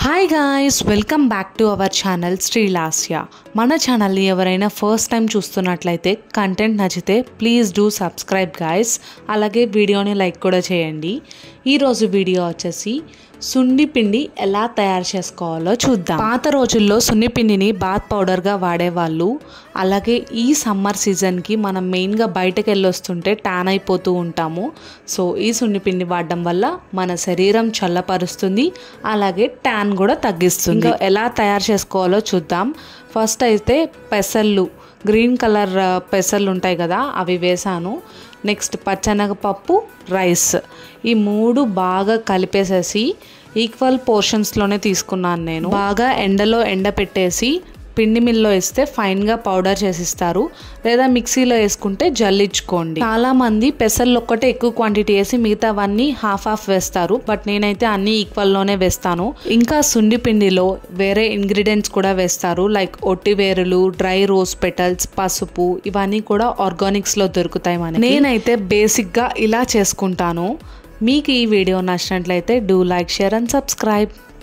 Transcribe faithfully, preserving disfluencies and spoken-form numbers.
Hi guys, welcome back to our channel Sreelasya. మన ఛానల్ని ఎవరైనా ఫస్ట్ టైం చూస్తున్నట్లయితే కంటెంట్ నచ్చితే ప్లీజ్ డూ సబ్స్క్రైబ్ గాయ్స్. అలాగే వీడియోని లైక్ కూడా చేయండి. ఈరోజు వీడియో వచ్చేసి సున్ని పిండి ఎలా తయారు చేసుకోవాలో చూద్దాం. పాత రోజుల్లో సున్ని పిండిని బాత్ పౌడర్గా వాడేవాళ్ళు. అలాగే ఈ సమ్మర్ సీజన్కి మనం మెయిన్గా బయటకు వెళ్ళొస్తుంటే ట్యాన్ అయిపోతూ ఉంటాము. సో ఈ సున్ని పిండి వాడడం వల్ల మన శరీరం చల్లపరుస్తుంది, అలాగే ట్యాన్ కూడా తగ్గిస్తుంది. ఇంకా ఎలా తయారు చేసుకోవాలో చూద్దాం. ఫస్ట్ అయితే పెసళ్ళు, గ్రీన్ కలర్ పెసళ్ళు ఉంటాయి కదా, అవి వేసాను. నెక్స్ట్ పచ్చెనగపప్పు, రైస్, ఈ మూడు బాగా కలిపేసేసి ఈక్వల్ పోర్షన్స్లోనే తీసుకున్నాను నేను. బాగా ఎండలో ఎండ పెట్టేసి పిండి మిల్లో వేస్తే ఫైన్గా పౌడర్ చేసిస్తారు, లేదా మిక్సీలో వేసుకుంటే జల్లించుకోండి. చాలా మంది పెసళ్ళు ఒక్కటే ఎక్కువ క్వాంటిటీ వేసి మిగతావన్నీ హాఫ్ హాఫ్ వేస్తారు, బట్ నేనైతే అన్ని ఈక్వల్లోనే వేస్తాను. ఇంకా సుండి పిండిలో వేరే ఇంగ్రీడియంట్స్ కూడా వేస్తారు, లైక్ ఒట్టివేరులు, డ్రై రోజ్ పెటల్స్, పసుపు, ఇవన్నీ కూడా ఆర్గానిక్స్లో దొరుకుతాయి మనకి. నేనైతే బేసిక్గా ఇలా చేసుకుంటాను. మీకు ఈ వీడియో నచ్చినట్లయితే do like, share and subscribe.